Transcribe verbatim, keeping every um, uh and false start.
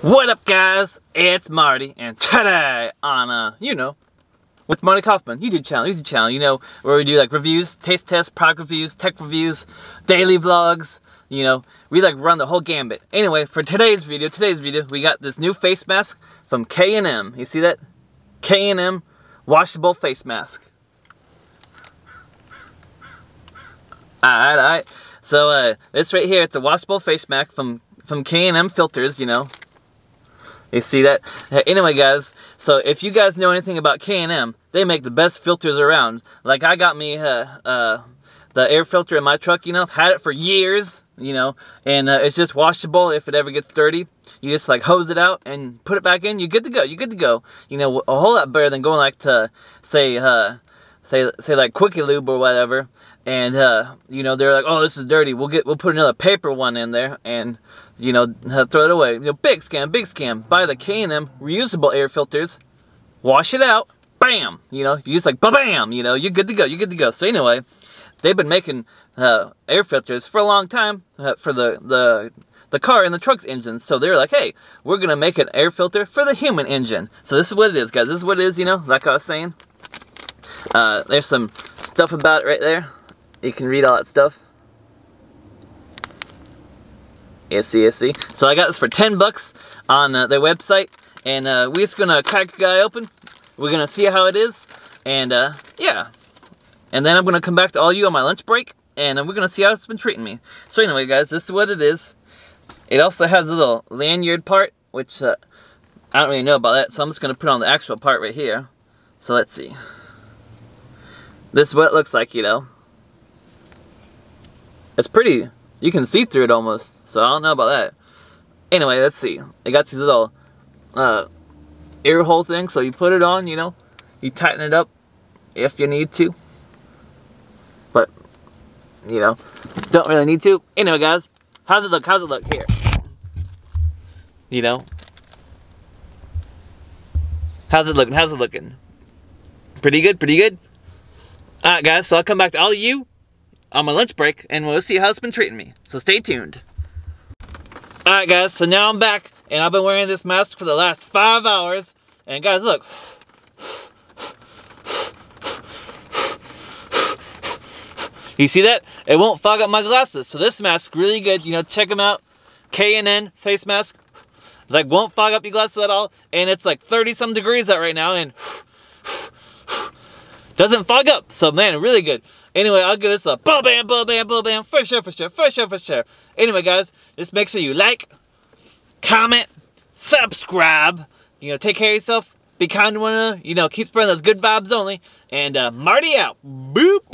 What up, guys? It's Marty, and today on, uh, you know, with Marty Kauffman, YouTube channel, YouTube channel, you know, where we do like reviews, taste tests, product reviews, tech reviews, daily vlogs, you know, we like run the whole gambit. Anyway, for today's video, today's video, we got this new face mask from K and M. You see that? K and M washable face mask. Alright, alright. So, uh, this right here, it's a washable face mask from, from K and M Filters, you know. You see that? Anyway, guys, so if you guys know anything about K and M, they make the best filters around. Like, I got me uh, uh, the air filter in my truck, you know, had it for years, you know, and uh, it's just washable if it ever gets dirty. You just, like, hose it out and put it back in, you're good to go, you're good to go. You know, a whole lot better than going, like, to, say, uh, say, say like, Quickie Lube or whatever, and, uh, you know, they're like, oh, this is dirty, we'll get, we'll put another paper one in there, and, you know, throw it away. You know, big scam, big scam. Buy the K and M reusable air filters, wash it out, bam, you know, you just like, ba-bam, you know, you're good to go, you're good to go. So anyway, they've been making, uh, air filters for a long time, uh, for the, the, the car and the truck's engines. So they're like, hey, we're gonna make an air filter for the human engine. So this is what it is, guys, this is what it is, you know, like I was saying. Uh, there's some stuff about it right there. You can read all that stuff. Yeah, see, yeah, see. So I got this for ten bucks on uh, their website, and uh, we're just gonna crack the guy open. We're gonna see how it is, and uh, yeah. And then I'm gonna come back to all you on my lunch break, and uh, we're gonna see how it's been treating me. So anyway, guys, this is what it is. It also has a little lanyard part, which uh, I don't really know about that, so I'm just gonna put on the actual part right here. So let's see. This is what it looks like, you know. It's pretty, you can see through it almost, so I don't know about that. Anyway, let's see. It got these little uh, ear hole things, so you put it on, you know, you tighten it up if you need to. But, you know, don't really need to. Anyway, guys, how's it look? How's it look here? You know? How's it looking? How's it looking? Pretty good? Pretty good? Alright, guys, so I'll come back to all of you on my lunch break, and we'll see how it's been treating me. So stay tuned. Alright, guys, so now I'm back, and I've been wearing this mask for the last five hours. And guys, look. You see that? It won't fog up my glasses. So this mask's really good. You know, check them out. K and M face mask. Like, won't fog up your glasses at all. And it's like thirty some degrees out right now, and doesn't fog up. So man, really good. Anyway, I'll give this a bam, bam, bam, bam, bam, bam, for sure, for sure, for sure, for sure. Anyway, guys, just make sure you like, comment, subscribe. You know, take care of yourself. Be kind to one another. You know, keep spreading those good vibes only. And uh, Marty out. Boop.